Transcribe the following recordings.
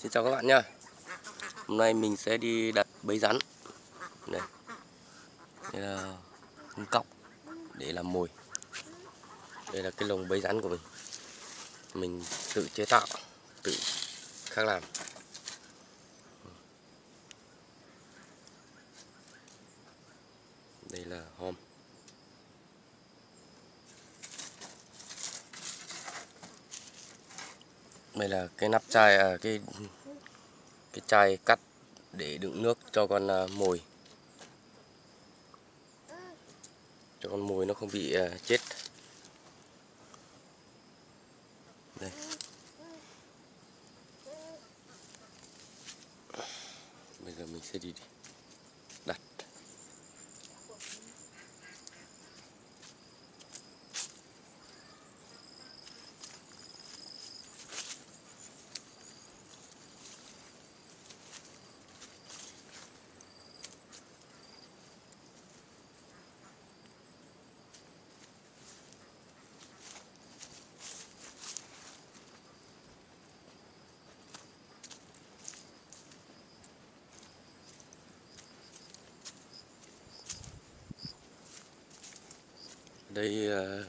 Xin chào các bạn nha. Hôm nay mình sẽ đi đặt bẫy rắn. Đây. Đây là con cọc để làm mồi. Đây là cái lồng bẫy rắn của mình. Mình tự chế tạo, tự khắc làm. Đây là hom. Đây là cái nắp chai, cái chai cắt để đựng nước cho con mồi. Cho con mồi nó không bị chết. Đây. Bây giờ mình sẽ đi đặt. Đây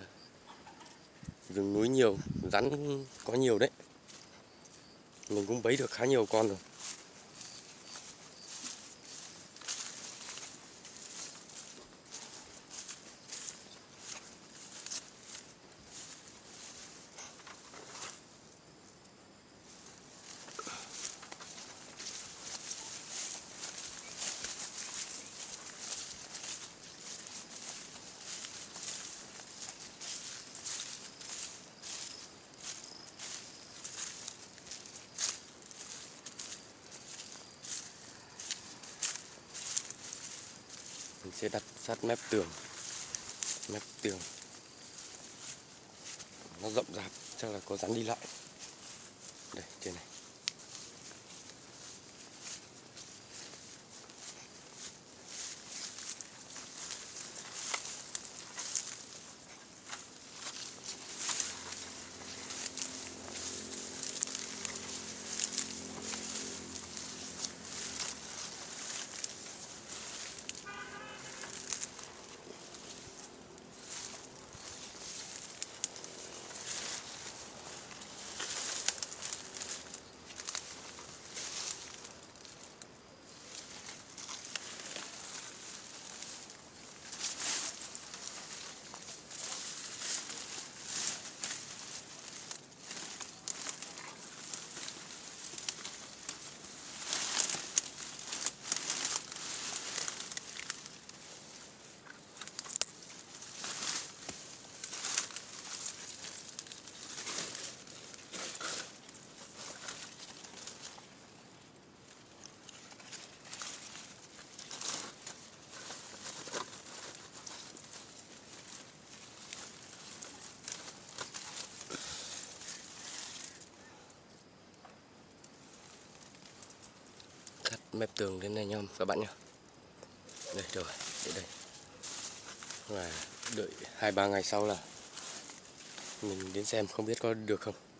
rừng núi nhiều, rắn có nhiều đấy. Mình cũng bẫy được khá nhiều con rồi. Mình sẽ đặt sát mép tường. Mép tường nó rộng rạp, chắc là có rắn đi lại. Đây, trên này. Cắt mép tường đến đây nha các bạn nhé. Đây rồi, để đây. Và đợi 2-3 ngày sau là mình đến xem không biết có được không.